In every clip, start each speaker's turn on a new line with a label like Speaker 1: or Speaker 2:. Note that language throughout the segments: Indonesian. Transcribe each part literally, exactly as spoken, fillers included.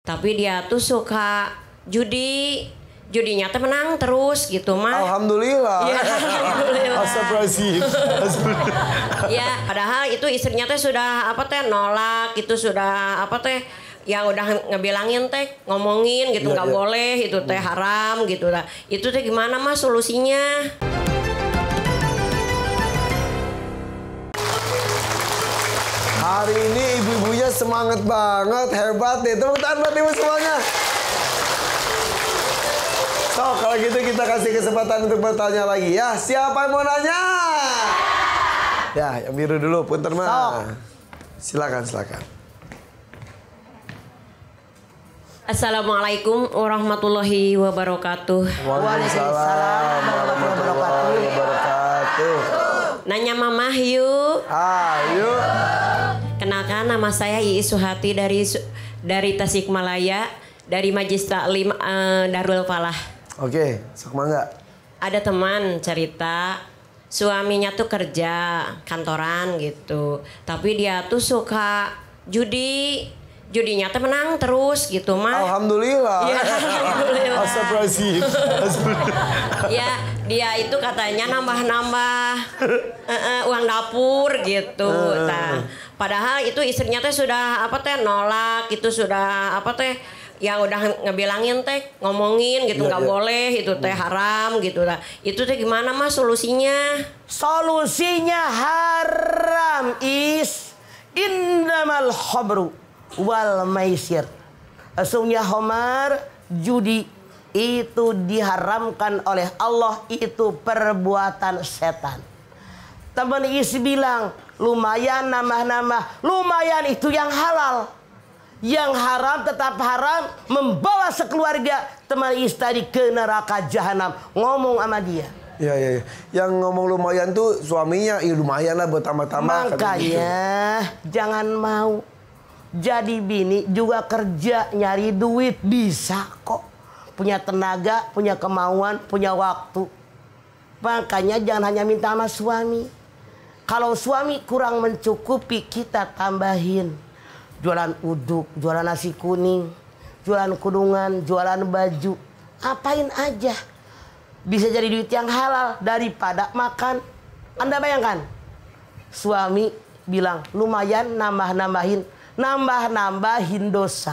Speaker 1: Tapi dia tuh suka judi. Judinya teh menang terus gitu mah.
Speaker 2: Alhamdulillah.
Speaker 1: Ya, alhamdulillah.
Speaker 2: Astagfirullahaladzim.
Speaker 1: Ya, padahal itu istrinya teh sudah apa teh nolak, itu sudah apa teh yang udah ngebilangin teh ngomongin gitu nggak ya, ya. boleh itu teh haram gitu lah. Itu teh gimana mas solusinya?
Speaker 2: Hari ini ibu-ibunya semangat banget, hebat deh. Tepuk tangan buat ibu semuanya. So, kalau gitu kita kasih kesempatan untuk bertanya lagi ya. Siapa yang mau nanya? Ya, yang biru dulu, punten mah. So. Silakan, silakan.
Speaker 1: Assalamualaikum warahmatullahi wabarakatuh.
Speaker 2: Waalaikumsalam warahmatullahi wabarakatuh.
Speaker 1: Nanya Mama yuk.
Speaker 2: Ayo.
Speaker 1: Kenalkan nama saya Iis Suhati dari dari Tasikmalaya, dari Majlis Taklim uh, Darul Falah.
Speaker 2: Oke, sok mangga.
Speaker 1: Ada teman cerita suaminya tuh kerja kantoran gitu, tapi dia tuh suka judi. Judinya tuh menang terus gitu mah.
Speaker 2: Alhamdulillah.
Speaker 1: Ya, alhamdulillah.
Speaker 2: Astagfirullahaladzim.
Speaker 1: Ya, dia itu katanya nambah-nambah uh, uh, uang dapur gitu. Nah, padahal itu istrinya teh sudah apa teh nolak, itu sudah apa teh yang udah ngebilangin teh ngomongin gitu nggak ya, ya. boleh itu teh haram gitu lah. Itu teh gimana mas solusinya?
Speaker 3: Solusinya haram is innamal khamru wal maisir. Sesungguhnya khamar judi itu diharamkan oleh Allah, itu perbuatan setan. Teman is bilang lumayan nambah-nambah, lumayan itu yang halal. Yang haram tetap haram, membawa sekeluarga teman istri ke neraka jahanam. Ngomong sama dia.
Speaker 2: Iya, iya, ya. Yang ngomong lumayan tuh suaminya, ya lumayan lah buat tambah-tambah.
Speaker 3: Makanya gitu. Jangan mau jadi bini juga kerja nyari duit, bisa kok. Punya tenaga, punya kemauan, punya waktu. Makanya jangan hanya minta sama suami. Kalau suami kurang mencukupi, kita tambahin. Jualan uduk, jualan nasi kuning, jualan kudungan, jualan baju. Apain aja. Bisa jadi duit yang halal daripada makan. Anda bayangkan. Suami bilang lumayan nambah-nambahin. Nambah-nambahin dosa.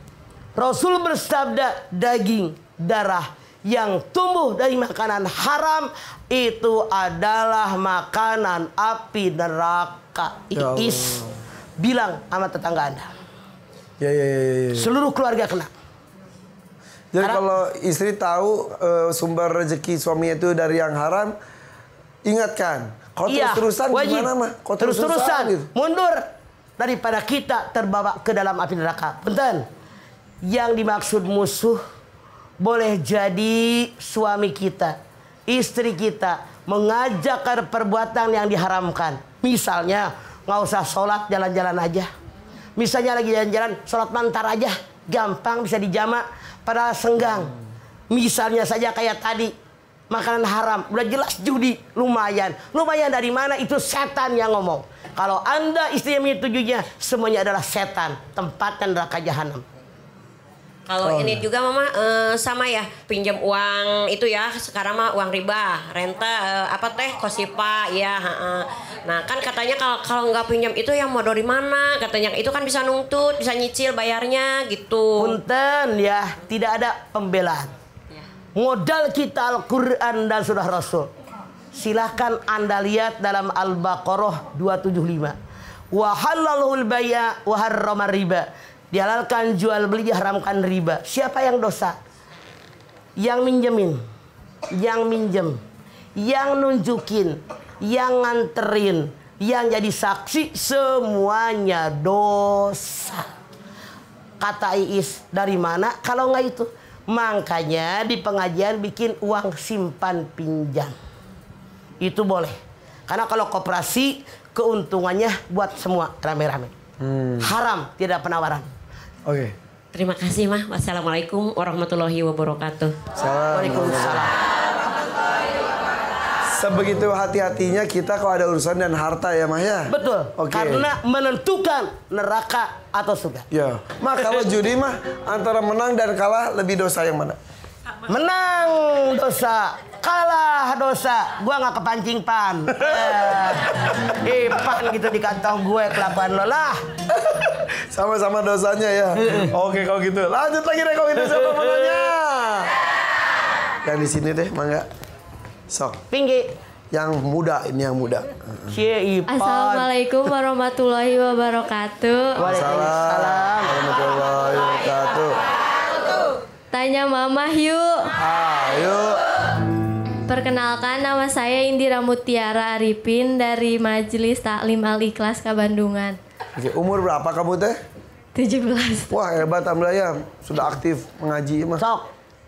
Speaker 3: Rasul bersabda daging, darah yang tumbuh dari makanan haram itu adalah makanan api neraka. Iis. Bilang sama tetangga Anda.
Speaker 2: Ya, ya, ya, ya.
Speaker 3: Seluruh keluarga kena.
Speaker 2: Jadi
Speaker 3: haram.
Speaker 2: Kalau istri tahu uh, sumber rezeki suaminya itu dari yang haram, ingatkan. Kalau
Speaker 3: iya,
Speaker 2: terus-terusan
Speaker 3: wajib.
Speaker 2: gimana mah? Kalau
Speaker 3: terus-terusan
Speaker 2: gitu.
Speaker 3: mundur daripada kita terbawa ke dalam api neraka. Punten. Yang dimaksud musuh boleh jadi suami kita, istri kita mengajak ke perbuatan yang diharamkan. Misalnya nggak usah sholat, jalan-jalan aja. Misalnya lagi jalan-jalan, sholat mantar aja. Gampang, bisa dijamak. Padahal senggang. Misalnya saja kayak tadi. Makanan haram. Udah jelas judi. Lumayan. Lumayan dari mana? Itu setan yang ngomong. Kalau Anda istrinya menyetujuinya, semuanya adalah setan. Tempatnya neraka jahanam.
Speaker 1: Kalau oh. ini juga mama uh, sama ya, pinjam uang itu ya sekarang mah uang riba, renta uh, apa teh kosipa ya. Uh, nah kan katanya kalau kalau nggak pinjam itu yang mau dari mana? Katanya itu kan bisa nuntut, bisa nyicil bayarnya gitu.
Speaker 3: Punten ya, tidak ada pembelaan. Ya. Modal kita Al-Quran dan Sunnah Rasul. Silahkan Anda lihat dalam Al-Baqarah dua tujuh lima. Wa halalul baya wa harramar riba. Dihalalkan jual beli, diharamkan riba. Siapa yang dosa? Yang minjemin, yang minjem, yang nunjukin, yang nganterin, yang jadi saksi, semuanya dosa. Kata Iis, dari mana kalau nggak itu? Makanya di pengajian bikin uang simpan pinjam. Itu boleh. Karena kalau koperasi keuntungannya buat semua rame-rame. Hmm. Haram, tidak penawaran.
Speaker 2: Oke. Okay.
Speaker 1: Terima kasih mah. Wassalamualaikum warahmatullahi wabarakatuh.
Speaker 3: Waalaikumsalam.
Speaker 2: sebegitu hati-hatinya kita kalau ada urusan dan harta ya Mah ya.
Speaker 3: Betul.
Speaker 2: Oke.
Speaker 3: Karena menentukan neraka atau surga.
Speaker 2: Ya. Mah kalau judi mah antara menang dan kalah lebih dosa yang mana?
Speaker 3: Menang dosa, kalah dosa. Gua nggak kepancing pan. Eh, pan gitu di kantong gue kelakuan lo lah.
Speaker 2: Sama-sama dosanya ya. Oke kalau gitu. Lanjut lagi deh kalau gitu siapa mau nanya? Yang di sini deh, mangga. Sok.
Speaker 3: Tinggi.
Speaker 2: Yang muda ini yang muda.
Speaker 3: Si Ipan.
Speaker 4: Assalamualaikum warahmatullahi wabarakatuh.
Speaker 2: Waalaikumsalam warahmatullahi wabarakatuh.
Speaker 4: Tanya Mama yuk.
Speaker 2: Ayo.
Speaker 4: Perkenalkan nama saya Indira Mutiara Arifin dari Majelis Taklim Al-Ikhlas Kabandungan.
Speaker 2: Oke, umur berapa kamu teh?
Speaker 4: tujuh belas.
Speaker 2: Wah hebat alhamdulillah sudah aktif mengaji mah.
Speaker 3: Sok.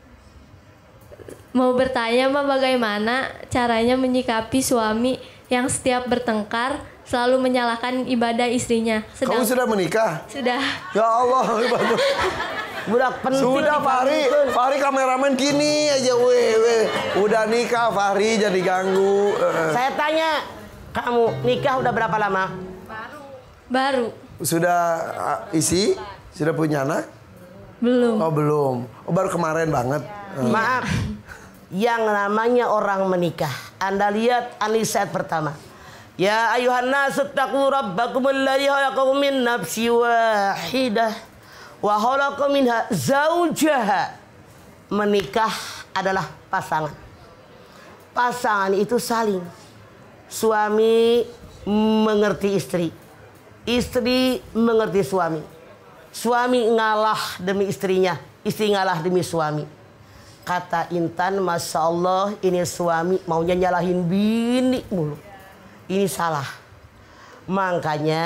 Speaker 4: Mau bertanya Mah bagaimana caranya menyikapi suami yang setiap bertengkar selalu menyalahkan ibadah istrinya.
Speaker 2: Sedang... Kamu sudah menikah?
Speaker 4: Sudah.
Speaker 2: Ya Allah hebat.
Speaker 3: Budak penting.
Speaker 2: Sudah Fahri, Fahri kameramen gini aja weh weh. Udah nikah Fahri jadi ganggu.
Speaker 3: Saya tanya, kamu nikah udah berapa lama?
Speaker 4: Baru.
Speaker 2: Sudah uh, isi? Sudah punya anak?
Speaker 4: Belum.
Speaker 2: Oh belum. Oh baru kemarin banget. Uh.
Speaker 3: Maaf. Yang namanya orang menikah. Anda lihat Anisa pertama. Ya ayuhan nasu taqu rabbakum alladzi khalaqakum min nafsin wahidah. Wa khalaqa minha zaujaha. Menikah adalah pasangan. Pasangan itu saling. Suami mengerti istri. Istri mengerti suami. Suami ngalah demi istrinya. Istri ngalah demi suami. Kata Intan, Masya Allah ini suami maunya nyalahin bini mulu. Ini salah. Makanya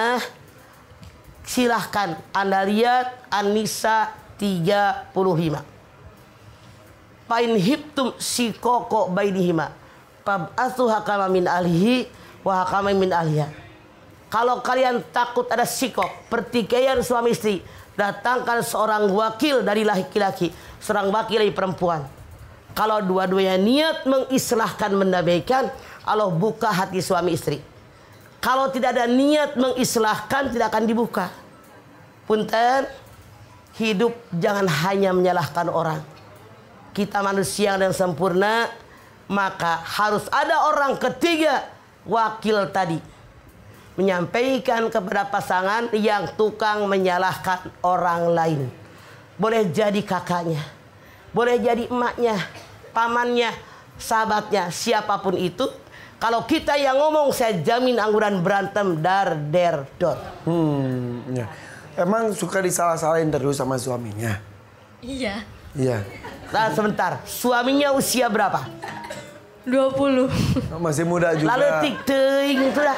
Speaker 3: silahkan Anda lihat An-Nisa tiga puluh lima. Pain hibtum si koko bainihima fab'atsu hakama min ahlihi wa hakama min ahliha. Kalau kalian takut ada sikok pertikaian suami istri, datangkan seorang wakil dari laki-laki, seorang wakil dari perempuan. Kalau dua-duanya niat mengislahkan, mendamaikan, Allah buka hati suami istri. Kalau tidak ada niat mengislahkan, tidak akan dibuka. Punten, hidup jangan hanya menyalahkan orang. Kita manusia yang sempurna, maka harus ada orang ketiga, wakil tadi. Menyampaikan kepada pasangan yang tukang menyalahkan orang lain. Boleh jadi kakaknya, boleh jadi emaknya, pamannya, sahabatnya, siapapun itu. Kalau kita yang ngomong, saya jamin angguran berantem dar der dor.
Speaker 2: Hmm, ya. Emang suka disalah-salahin terus sama suaminya?
Speaker 4: Iya.
Speaker 2: Iya.
Speaker 3: Nah sebentar, suaminya usia berapa?
Speaker 4: dua puluh.
Speaker 2: Masih muda juga.
Speaker 3: Lalu tik teuing itu lah.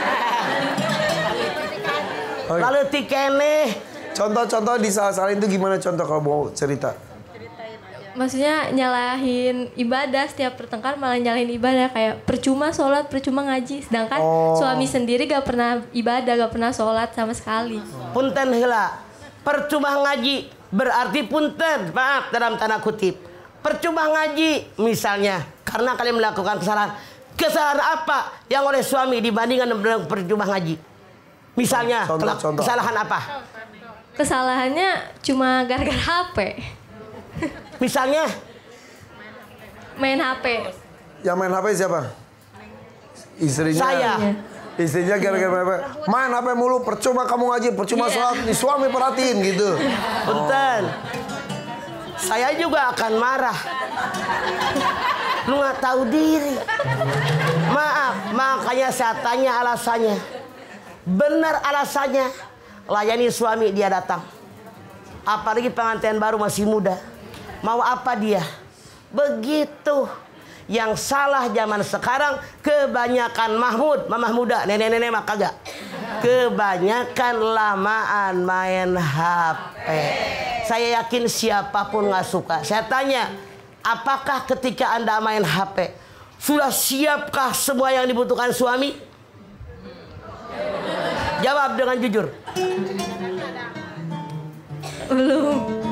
Speaker 2: Oh,
Speaker 3: Lalu tik keneh.
Speaker 2: contoh-contoh disalah-salahin itu gimana contoh kalau mau cerita?
Speaker 4: Maksudnya nyalahin ibadah, setiap bertengkar malah nyalahin ibadah. Kayak percuma sholat, percuma ngaji. Sedangkan
Speaker 2: Oh.
Speaker 4: suami sendiri gak pernah ibadah, gak pernah sholat sama sekali.
Speaker 3: Punten heula. Percuma ngaji berarti punten, maaf dalam tanda kutip. Percuma ngaji misalnya karena kalian melakukan kesalahan. Kesalahan apa yang oleh suami dibandingkan dengan percuma ngaji? Misalnya
Speaker 2: Contoh,
Speaker 3: kelak-
Speaker 2: contoh.
Speaker 3: kesalahan apa?
Speaker 4: Kesalahannya cuma gara-gara H P.
Speaker 3: Misalnya
Speaker 4: Main H P.
Speaker 2: Yang main H P siapa? Istrinya.
Speaker 3: saya.
Speaker 2: Istrinya gara-gara main H P. Main H P mulu, percuma kamu ngaji, percuma
Speaker 4: Iya.
Speaker 2: sholat, nih suami perhatiin gitu.
Speaker 3: Punten. Saya juga akan marah. Lu nggak tahu diri. Maaf, makanya saya tanya alasannya. Benar alasannya. Layani suami dia datang. Apalagi pengantin baru masih muda. Mau apa dia? Begitu. Yang salah zaman sekarang kebanyakan Mahmud, mamah muda, nenek-nenek mah kagak. Kebanyakan lamaan main H P. Saya yakin siapapun nggak suka. Saya tanya, apakah ketika Anda main H P sudah siapkah semua yang dibutuhkan suami? Jawab dengan jujur.
Speaker 4: Belum.